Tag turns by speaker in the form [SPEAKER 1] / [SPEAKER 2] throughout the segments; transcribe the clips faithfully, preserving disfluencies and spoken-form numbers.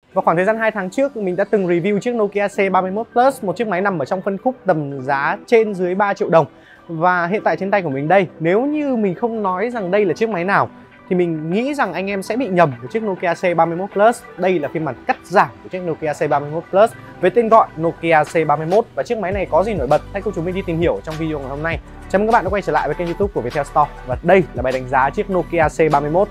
[SPEAKER 1] Vào khoảng thời gian hai tháng trước, mình đã từng review chiếc Nokia C ba mươi mốt Plus, một chiếc máy nằm ở trong phân khúc tầm giá trên dưới ba triệu đồng. Và hiện tại trên tay của mình đây, nếu như mình không nói rằng đây là chiếc máy nào thì mình nghĩ rằng anh em sẽ bị nhầm với chiếc Nokia C ba mươi mốt Plus. Đây là phiên bản cắt giảm của chiếc Nokia C ba mươi mốt Plus với tên gọi Nokia C ba mươi mốt. Và chiếc máy này có gì nổi bật? Hãy cùng chúng mình đi tìm hiểu trong video ngày hôm nay. Chào mừng các bạn đã quay trở lại với kênh YouTube của Viettel Store. Và đây là bài đánh giá chiếc Nokia C ba mươi mốt.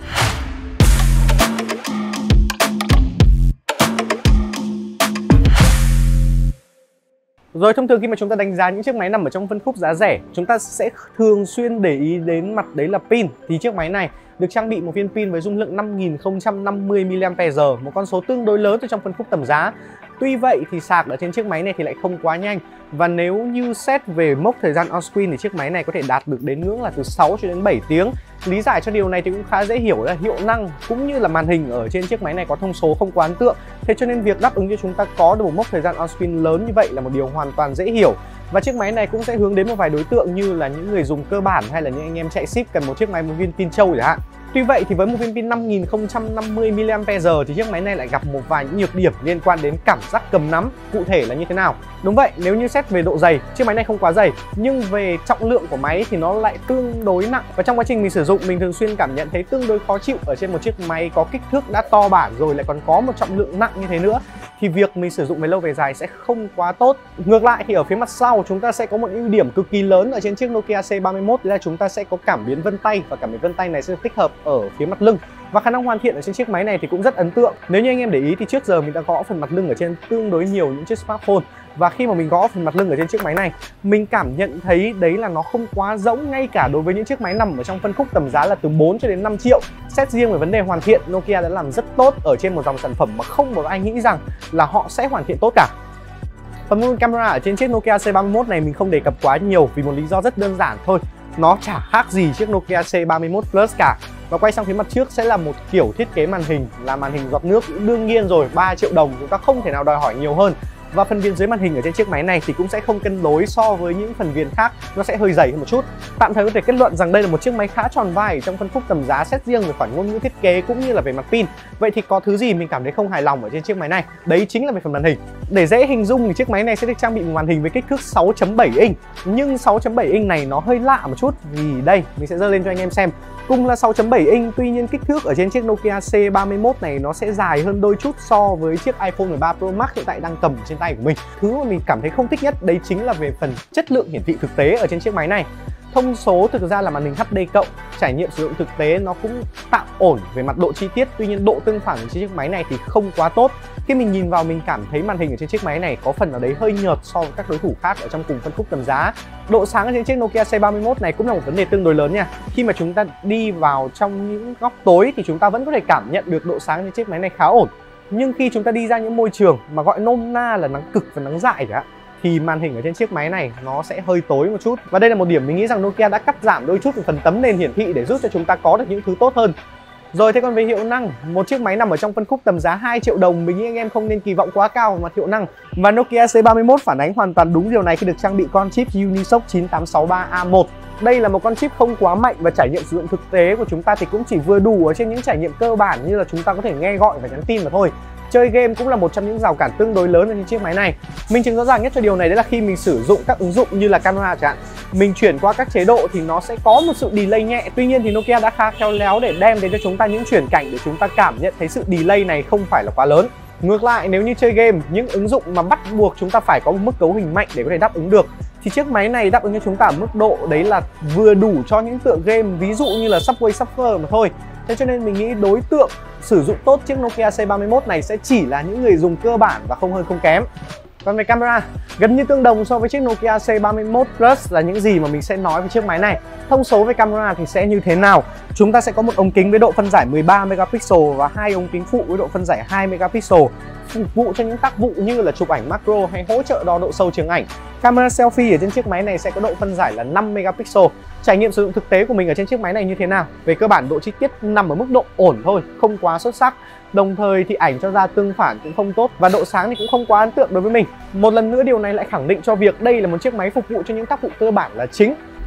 [SPEAKER 1] Rồi, thông thường khi mà chúng ta đánh giá những chiếc máy nằm ở trong phân khúc giá rẻ, chúng ta sẽ thường xuyên để ý đến mặt đấy là pin. Thì chiếc máy này được trang bị một viên pin với dung lượng năm nghìn không trăm năm mươi mi li am pe giờ, một con số tương đối lớn ở trong phân khúc tầm giá. Tuy vậy thì sạc ở trên chiếc máy này thì lại không quá nhanh. Và nếu như xét về mốc thời gian on screen thì chiếc máy này có thể đạt được đến ngưỡng là từ sáu cho đến bảy tiếng. Lý giải cho điều này thì cũng khá dễ hiểu, là hiệu năng cũng như là màn hình ở trên chiếc máy này có thông số không quá ấn tượng. Thế cho nên việc đáp ứng cho chúng ta có được một mốc thời gian on screen lớn như vậy là một điều hoàn toàn dễ hiểu. Và chiếc máy này cũng sẽ hướng đến một vài đối tượng như là những người dùng cơ bản hay là những anh em chạy ship cần một chiếc máy một viên pin trâu chẳng hạn. Tuy vậy thì với một viên pin năm nghìn không trăm năm mươi mi li am pe giờ thì chiếc máy này lại gặp một vài những nhược điểm liên quan đến cảm giác cầm nắm. Cụ thể là như thế nào? Đúng vậy, nếu như xét về độ dày, chiếc máy này không quá dày, nhưng về trọng lượng của máy thì nó lại tương đối nặng. Và trong quá trình mình sử dụng, mình thường xuyên cảm nhận thấy tương đối khó chịu ở trên một chiếc máy có kích thước đã to bản rồi lại còn có một trọng lượng nặng như thế nữa. Thì việc mình sử dụng về lâu về dài sẽ không quá tốt. Ngược lại thì ở phía mặt sau chúng ta sẽ có một ưu điểm cực kỳ lớn ở trên chiếc Nokia C ba mươi mốt, đó là chúng ta sẽ có cảm biến vân tay, và cảm biến vân tay này sẽ được tích hợp ở phía mặt lưng. Và khả năng hoàn thiện ở trên chiếc máy này thì cũng rất ấn tượng. Nếu như anh em để ý thì trước giờ mình đã gõ phần mặt lưng ở trên tương đối nhiều những chiếc smartphone. Và khi mà mình gõ phần mặt lưng ở trên chiếc máy này, mình cảm nhận thấy đấy là nó không quá rỗng, ngay cả đối với những chiếc máy nằm ở trong phân khúc tầm giá là từ bốn cho đến năm triệu. Xét riêng về vấn đề hoàn thiện, Nokia đã làm rất tốt ở trên một dòng sản phẩm mà không một ai nghĩ rằng là họ sẽ hoàn thiện tốt cả. Phần mô đun camera ở trên chiếc Nokia C ba mươi mốt này mình không đề cập quá nhiều vì một lý do rất đơn giản thôi. Nó chả khác gì chiếc Nokia C ba mươi mốt Plus cả. Và quay sang phía mặt trước sẽ là một kiểu thiết kế màn hình là màn hình giọt nước, cũng đương nhiên rồi, ba triệu đồng chúng ta không thể nào đòi hỏi nhiều hơn. Và phần viền dưới màn hình ở trên chiếc máy này thì cũng sẽ không cân đối so với những phần viền khác, nó sẽ hơi dày hơn một chút. Tạm thời có thể kết luận rằng đây là một chiếc máy khá tròn vai trong phân khúc tầm giá, xét riêng về khoản ngôn ngữ thiết kế cũng như là về mặt pin. Vậy thì có thứ gì mình cảm thấy không hài lòng ở trên chiếc máy này? Đấy chính là về phần màn hình. Để dễ hình dung thì chiếc máy này sẽ được trang bị một màn hình với kích thước sáu chấm bảy inch. Nhưng sáu chấm bảy inch này nó hơi lạ một chút, vì đây mình sẽ giơ lên cho anh em xem. Cùng là sáu chấm bảy inch, tuy nhiên kích thước ở trên chiếc Nokia C ba mươi mốt này nó sẽ dài hơn đôi chút so với chiếc iPhone mười ba Pro Max hiện tại đang cầm trên tay của mình. Thứ mà mình cảm thấy không thích nhất đấy chính là về phần chất lượng hiển thị thực tế ở trên chiếc máy này. Thông số thực ra là màn hình H D cộng, trải nghiệm sử dụng thực tế nó cũng tạm ổn về mặt độ chi tiết, tuy nhiên độ tương phản trên chiếc máy này thì không quá tốt. Khi mình nhìn vào mình cảm thấy màn hình ở trên chiếc máy này có phần nào đấy hơi nhợt so với các đối thủ khác ở trong cùng phân khúc tầm giá. Độ sáng ở trên chiếc Nokia C ba mươi mốt này cũng là một vấn đề tương đối lớn nha. Khi mà chúng ta đi vào trong những góc tối thì chúng ta vẫn có thể cảm nhận được độ sáng trên chiếc máy này khá ổn. Nhưng khi chúng ta đi ra những môi trường mà gọi nôm na là nắng cực và nắng dại cả thì màn hình ở trên chiếc máy này nó sẽ hơi tối một chút. Và đây là một điểm mình nghĩ rằng Nokia đã cắt giảm đôi chút về phần tấm nền hiển thị để giúp cho chúng ta có được những thứ tốt hơn. Rồi, thế còn về hiệu năng, một chiếc máy nằm ở trong phân khúc tầm giá hai triệu đồng, mình nghĩ anh em không nên kỳ vọng quá cao về mặt hiệu năng. Và Nokia C ba mươi mốt phản ánh hoàn toàn đúng điều này khi được trang bị con chip Unisoc chín tám sáu ba A một. Đây là một con chip không quá mạnh và trải nghiệm sử dụng thực tế của chúng ta thì cũng chỉ vừa đủ ở trên những trải nghiệm cơ bản như là chúng ta có thể nghe gọi và nhắn tin mà thôi. Chơi game cũng là một trong những rào cản tương đối lớn ở trên chiếc máy này. Minh chứng rõ ràng nhất cho điều này đấy là khi mình sử dụng các ứng dụng như là camera chẳng hạn, mình chuyển qua các chế độ thì nó sẽ có một sự delay nhẹ. Tuy nhiên thì Nokia đã khá khéo léo để đem đến cho chúng ta những chuyển cảnh để chúng ta cảm nhận thấy sự delay này không phải là quá lớn. Ngược lại, nếu như chơi game, những ứng dụng mà bắt buộc chúng ta phải có một mức cấu hình mạnh để có thể đáp ứng được thì chiếc máy này đáp ứng cho chúng ta ở mức độ đấy là vừa đủ cho những tựa game ví dụ như là Subway Surfer mà thôi. Thế cho nên mình nghĩ đối tượng sử dụng tốt chiếc Nokia C ba mươi mốt này sẽ chỉ là những người dùng cơ bản và không hơn không kém. Còn về camera, gần như tương đồng so với chiếc Nokia C ba mươi mốt Plus là những gì mà mình sẽ nói về chiếc máy này. Thông số về camera thì sẽ như thế nào? Chúng ta sẽ có một ống kính với độ phân giải mười ba megapixel và hai ống kính phụ với độ phân giải hai megapixel, phục vụ cho những tác vụ như là chụp ảnh macro hay hỗ trợ đo độ sâu trường ảnh. Camera selfie ở trên chiếc máy này sẽ có độ phân giải là năm megapixel. Trải nghiệm sử dụng thực tế của mình ở trên chiếc máy này như thế nào? Về cơ bản độ chi tiết nằm ở mức độ ổn thôi, không quá xuất sắc. Đồng thời thì ảnh cho ra tương phản cũng không tốt và độ sáng thì cũng không quá ấn tượng đối với mình. Một lần nữa điều này lại khẳng định cho việc đây là một chiếc máy phục vụ cho những tác vụ cơ bản là chính.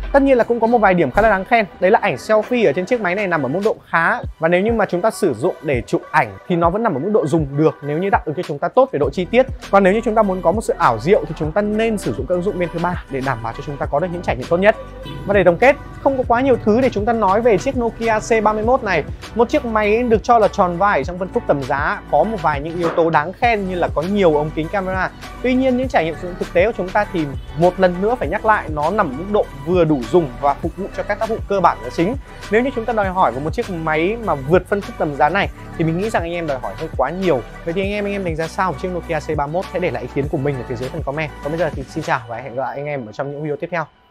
[SPEAKER 1] Tất nhiên là cũng có một vài điểm khá là đáng khen, đấy là ảnh selfie ở trên chiếc máy này nằm ở mức độ khá, và nếu như mà chúng ta sử dụng để chụp ảnh thì nó vẫn nằm ở mức độ dùng được nếu như đáp ứng cho chúng ta tốt về độ chi tiết. Còn nếu như chúng ta muốn có một sự ảo diệu thì chúng ta nên sử dụng các ứng dụng bên thứ ba để đảm bảo cho chúng ta có được những trải nghiệm tốt nhất. Và để tổng kết, không có quá nhiều thứ để chúng ta nói về chiếc Nokia C ba mươi mốt này. Một chiếc máy được cho là tròn vai trong phân khúc tầm giá, có một vài những yếu tố đáng khen như là có nhiều ống kính camera. Tuy nhiên những trải nghiệm sử dụng thực tế của chúng ta thì một lần nữa phải nhắc lại, nó nằm ở mức độ vừa đủ dùng và phục vụ cho các tác vụ cơ bản là chính. Nếu như chúng ta đòi hỏi của một chiếc máy mà vượt phân khúc tầm giá này thì mình nghĩ rằng anh em đòi hỏi hơi quá nhiều. Vậy thì anh em anh em đánh giá sao một chiếc Nokia C ba mươi mốt? Hãy để lại ý kiến của mình ở phía dưới phần comment. Còn bây giờ thì xin chào và hẹn gặp lại anh em ở trong những video tiếp theo.